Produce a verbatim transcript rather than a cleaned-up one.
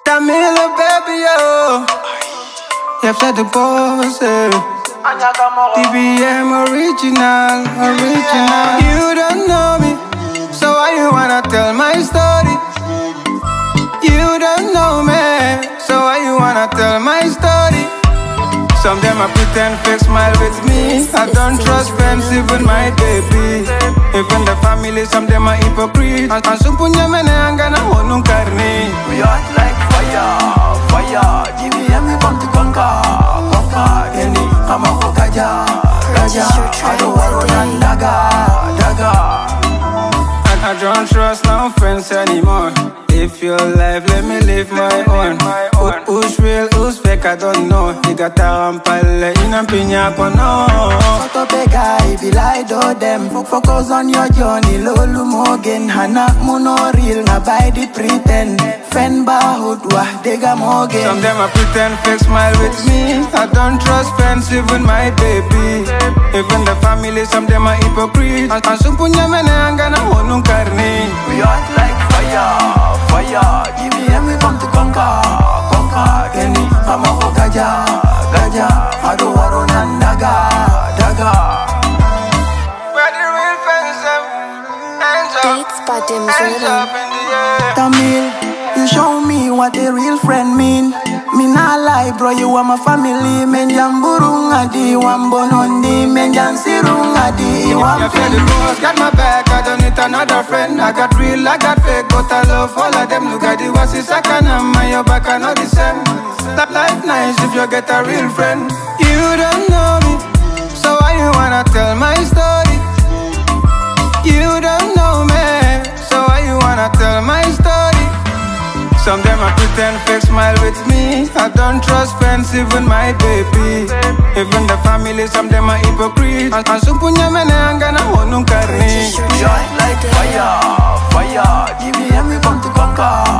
Tamila baby yo, you've said the boss, T B M original, original. You don't know me, so why you wanna tell my story? You don't know me, so why you wanna tell my story? Some them a pretend fake smile with me. I don't trust friends, even my baby. Even the family, some them are hypocrite. And some punya mene angana honung karni. We hot like fire, fire. G B M we come to conquer, conquer. Any kama kukaja, raja. I don't want to daga, daga. And I don't trust no friends anymore. If your life, let me live my own. Who, who's real, who's fake, I don't know. You got a rampale in a piña cono. Photo pega, if you lie do them. Focus on your journey, lolu mogen. Hana muno real, na by the pretend. Fenba hudwa, dega mogen. Some them a pretend fake smile with me. I don't trust friends, even my baby. Even the family, some them are hypocrite. And some punya mene angana honung karni. We hot like fire. Fire, G B M we come to conquer, conquer. Any kama kukaja, gaja. I don't want to daga, daga. Where the real fans them? Hands up, Dates by Dims hands up in the air. Tamil, you show me what a real friend mean. Me nah lie, bro, you are my family. Menjan burunga di wambonondi, menjan sirunga di You feel the boss, got my back, I don't need another friend. I got real, I got fake, but I love all of them. Look at the was is I can my your back, I know the same. That life nice if you get a real friend. You don't know me, so why you wanna tell my story? You don't know me, so why you wanna tell my story? Some them a pretend fake smile with me. I don't trust friends, even my baby. Even the family, some them are hypocrite. And some punya mene angana honung karni. We hot like fire, fire. G B M we come to conquer.